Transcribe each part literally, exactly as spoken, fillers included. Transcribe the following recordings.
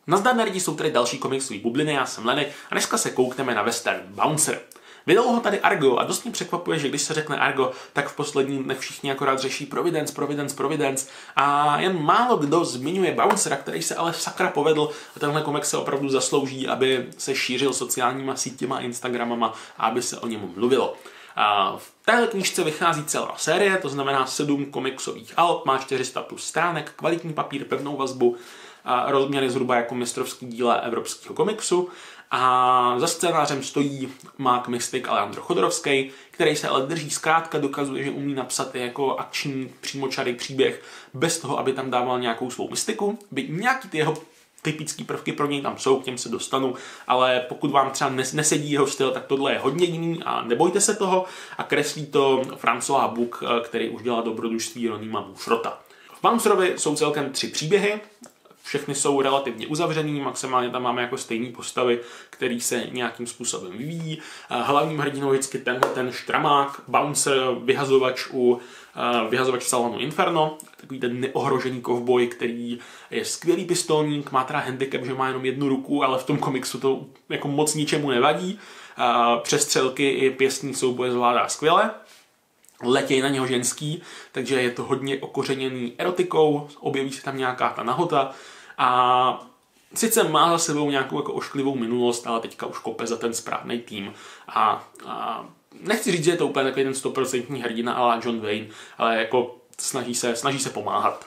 Nazdar nerdi, jsou tady další komiksové bubliny, já jsem Lenny a dneska se koukneme na western Bouncer. Vydalo ho tady Argo a dost mě překvapuje, že když se řekne Argo, tak v posledních dnech všichni akorát řeší Providence, Providence, Providence a jen málo kdo zmiňuje Bouncera, který se ale sakra povedl a tenhle komiks se opravdu zaslouží, aby se šířil sociálníma sítěma, Instagramama a aby se o něm mluvilo. A v téhle knížce vychází celá série, to znamená sedm komiksových alb, má čtyři sta plus stránek, kvalitní papír, pevnou vazbu, a rozměry zhruba jako mistrovský díla evropského komiksu. A za scénářem stojí Mark Mystic a Leandro Chodorovský, který se ale drží zkrátka, dokazuje, že umí napsat i jako akční přímočarý příběh bez toho, aby tam dával nějakou svou mystiku. Byť nějaký ty jeho typické prvky pro něj tam jsou, k těm se dostanu, ale pokud vám třeba nesedí jeho styl, tak tohle je hodně jiný a nebojte se toho. A kreslí to François Bouc, který už dělá dobrodružství Ronima Bouchrota. V Bouncerovi jsou celkem tři příběhy. Všechny jsou relativně uzavřený, maximálně tam máme jako stejné postavy, který se nějakým způsobem vyvíjí. Hlavním hrdinou vždycky tenhle ten štramák, Bouncer, vyhazovač u vyhazovač v salonu Inferno, takový ten neohrožený kovboj, který je skvělý pistolník, má teda handicap, že má jenom jednu ruku, ale v tom komiksu to jako moc ničemu nevadí. Přestřelky i pěstní souboje zvládá skvěle. Letěj na něho ženský, takže je to hodně okořeněný erotikou, objeví se tam nějaká ta nahota a sice má za sebou nějakou jako ošklivou minulost, ale teďka už kope za ten správný tým a, a nechci říct, že je to úplně takový ten stoprocentní hrdina a la John Wayne, ale jako snaží se, snaží se pomáhat.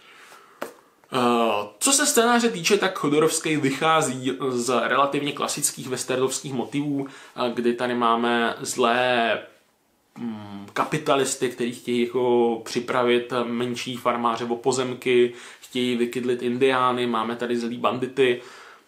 Uh, co se scénáře týče, tak Chodorovský vychází z relativně klasických westernovských motivů, kdy tady máme zlé kapitalisty, kteří chtějí jako připravit menší farmáře o pozemky, chtějí vykydlit indiány, máme tady zlý bandity,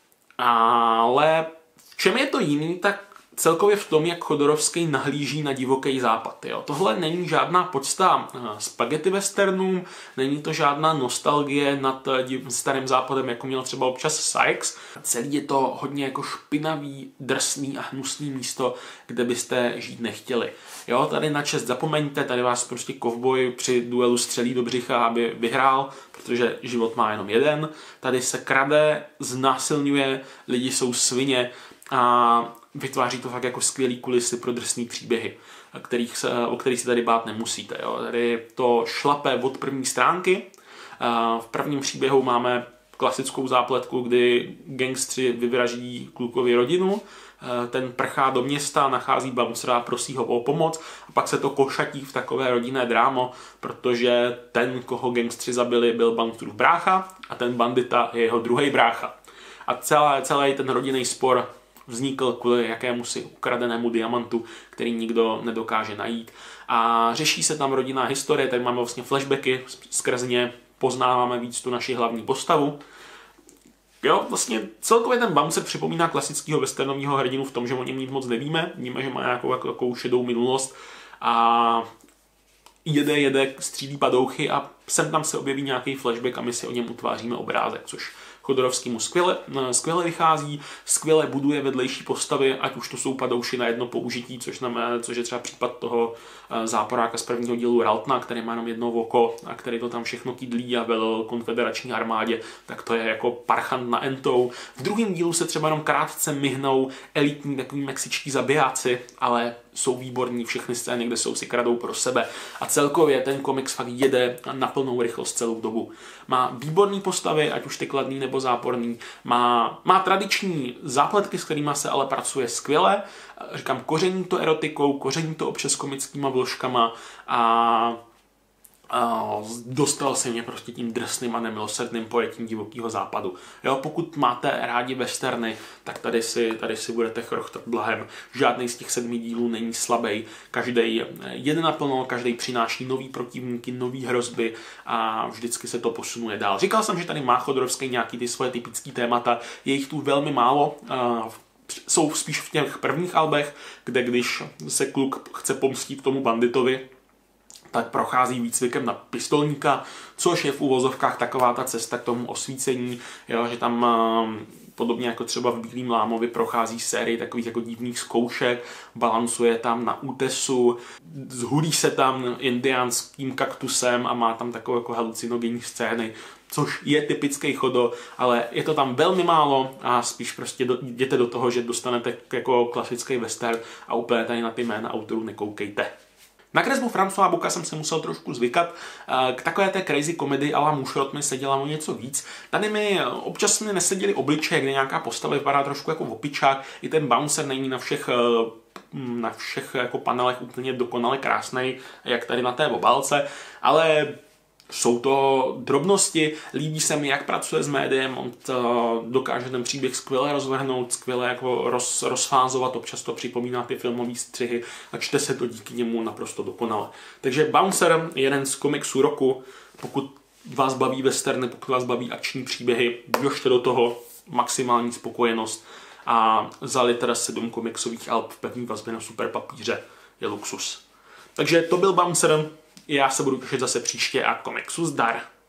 ale v čem je to jiný, tak celkově v tom, jak Chodorovský nahlíží na divoký západ. Jo. Tohle není žádná podsta spaghetti westernů, není to žádná nostalgie nad starým západem, jako měl třeba občas Sykes. Celý je to hodně jako špinavý, drsný a hnusný místo, kde byste žít nechtěli. Jo, tady na čest zapomeňte, tady vás prostě kovboj při duelu střelí do břicha, aby vyhrál, protože život má jenom jeden. Tady se krade, znásilňuje, lidi jsou svině a vytváří to fakt jako skvělý kulisy pro drsný příběhy, kterých se, o kterých si tady bát nemusíte. Jo. Tady to šlape od první stránky. V prvním příběhu máme klasickou zápletku, kdy gangstři vyvraždí klukovi rodinu, ten prchá do města, nachází Bouncera, prosí ho o pomoc a pak se to košatí v takové rodinné drámo, protože ten, koho gangstři zabili, byl Bouncerův brácha a ten bandita je jeho druhý brácha. A celý, celý ten rodinný spor vznikl kvůli jakému si ukradenému diamantu, který nikdo nedokáže najít. A řeší se tam rodinná historie, tady máme vlastně flashbacky, skrz ně poznáváme víc tu naši hlavní postavu. Jo, vlastně celkově ten Bouncer připomíná klasického westernového hrdinu v tom, že o něm nic moc nevíme, víme, že má nějakou takovou šedou minulost a jede, jede, střílí padouchy a sem tam se objeví nějaký flashback a my si o něm utváříme obrázek, což Chodorovskýmu skvěle, skvěle vychází, skvěle buduje vedlejší postavy, ať už to jsou padouši na jedno použití, což, znamená, což je třeba případ toho záporáka z prvního dílu Raltna, který má jenom jedno oko a který to tam všechno kydlí a velel konfederační armádě, tak to je jako parchant na entou. V druhém dílu se třeba jenom krátce myhnou elitní takový mexičtí zabijáci, ale jsou výborní všechny scény, kde jsou si kradou pro sebe. A celkově ten komiks fakt jede na plnou rychlost celou dobu. Má výborné postavy, ať už ty kladný nebo záporný. Má, má tradiční zápletky, s kterými se ale pracuje skvěle. Říkám, koření to erotikou, koření to občas komickýma vložkama a Uh, dostal se mě prostě tím drsným a nemilosrdným pojetím divokého západu. Jo, pokud máte rádi westerny, tak tady si, tady si budete chrochtat blahem. Žádný z těch sedmi dílů není slabý. Každý jede naplno, každý přináší nový protivníky, nový hrozby a vždycky se to posunuje dál. Říkal jsem, že tady má Chodorovský nějaký ty svoje typické témata, je jich tu velmi málo. Uh, jsou spíš v těch prvních albech, kde když se kluk chce pomstít tomu banditovi, tak prochází výcvikem na pistolníka, což je v uvozovkách taková ta cesta k tomu osvícení, jo, že tam podobně jako třeba v Bílým lámovi prochází sérii takových jako divných zkoušek, balancuje tam na útesu, zhulí se tam indiánským kaktusem a má tam takové jako halucinogenní scény, což je typický Chodo, ale je to tam velmi málo a spíš prostě do, jděte do toho, že dostanete jako klasický western a úplně tady na ty jména autorů nekoukejte. Na kresbu Françoise Bocca jsem se musel trošku zvykat, k takové té crazy komedii a la Mušrot mi seděla o něco víc. Tady mi občas mi neseděly obličeje, kde nějaká postava vypadá trošku jako opičák, i ten bouncer není na všech na všech jako panelech úplně dokonale krásnej, jak tady na té obálce, ale jsou to drobnosti, líbí se mi, jak pracuje s médiem, on to dokáže ten příběh skvěle rozvrhnout, skvěle jako roz, rozfázovat, občas to připomíná ty filmové střihy a čte se to díky němu naprosto dokonale. Takže Bouncer je jeden z komiksů roku, pokud vás baví westerny, pokud vás baví akční příběhy, běžte do toho, maximální spokojenost a za litera sedm komiksových alb v pevný vazbě na super papíře je luxus. Takže to byl Bouncer. Já se budu těšit zase příště a komiksu zdar.